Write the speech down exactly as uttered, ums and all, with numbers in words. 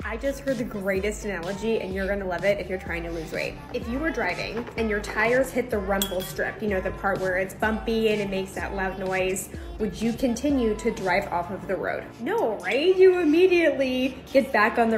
I just heard the greatest analogy, and you're gonna love it if you're trying to lose weight. If you were driving and your tires hit the rumble strip, you know, the part where it's bumpy and it makes that loud noise, would you continue to drive off of the road? No, right? You immediately get back on the